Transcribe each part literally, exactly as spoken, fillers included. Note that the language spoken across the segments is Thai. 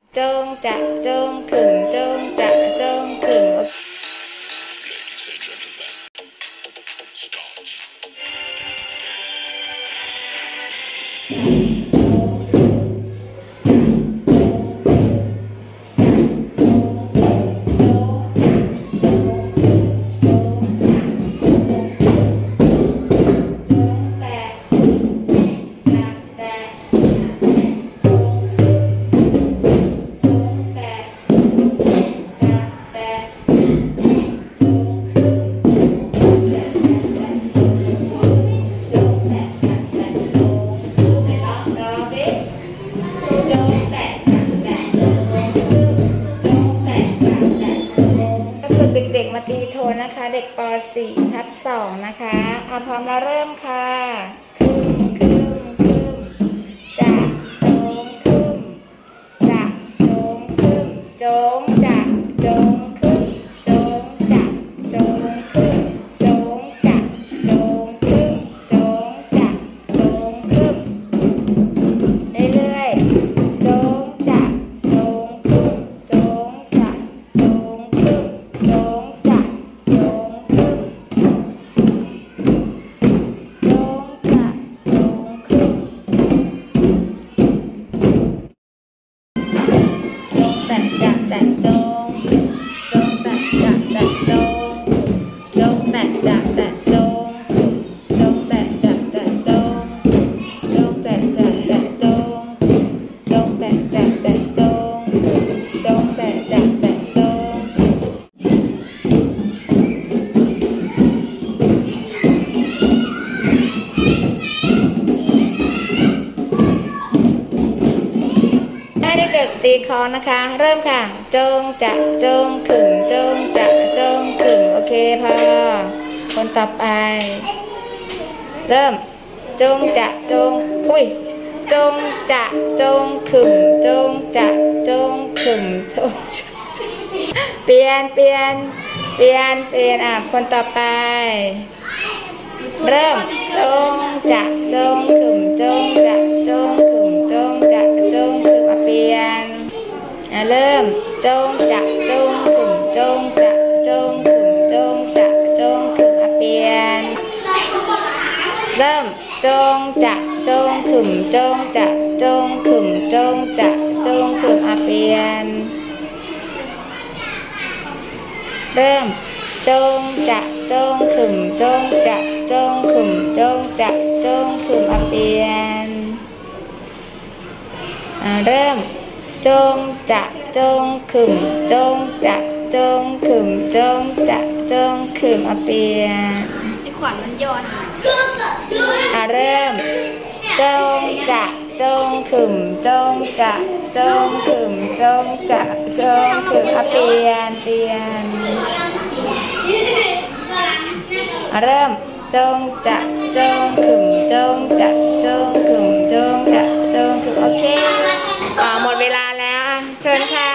จงจะจงขึงจงจะจงขึงเด็กๆมาตีโทนนะคะเด็กป สี่ทับสองนะคะเอาพร้อมแล้วเริ่มค่ะคึมคึมคึมจะโจงคึมจะโจงคึมโจงจะโจงคึมโจงจะโจงคึมโจงจะโจงคึมโจงจะโจงคึมเรื่อยๆโจงจะโจงคึมโจงจะโจงคึมโจงจะโจงคึมโจงจะโจงคึมโจงแตะจะแตะโจงโจงแตะจะแตะโจงโจงแตะจะแตะโจงโจงแตะจะแตะโจงโจงแตะจะแตะโจงโจงแตะจะแตะโจงโจงแตะจะแตะโจงให้เด็กๆตีคล้องนะคะเริ่มค่ะจงจะจงขึงจงจะจงขึงโอเคพอคนต่อไปเริ่มจงจะจงอุ้ยจงจะจงขึงจงจะจงขึงจงจะเปลี่ยนเปลี่ยนเปลี่ยนเปลี่ยนอ่ะคนต่อไปเริ่มจงจะจงขึงจงจะจงขึงจงจะจงขึงอ่ะเปลี่ยนอ่ะเริ่มจงจะจงขึงจงจะจงขึงจงจะจงขึงอ่ะเปลี่ยนเริ่มจงจะจงขึงจงจะจงขึงจงจะจงขึงอ่ะเปลี่ยนเริ่มจงจะจงขึงจงจะจงขึงจงจะจงขึงอ่ะเปลี่ยนอ่าเริ่มจงจะจงขึงจงจะจงขึงจงจะจงขึงอ่ะเปลี่ยนไอ้ขวัญมันย้อนอ่าเริ่มจงจะจงขึงจงจะจงขึงจงจะจงขึงอ่ะเปลี่ยนเปลี่ยนอ่ะเริ่มจงจะจงขึงจงจะจงขึงจงจะจงขึงโอเคอ่าหมดเวลาแล้วเชิญค่ะ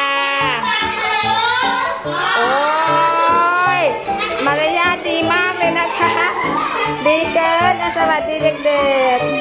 โอ้ยมารยาทดีมากเลยนะคะดีเกินสวัสดีเด็กๆ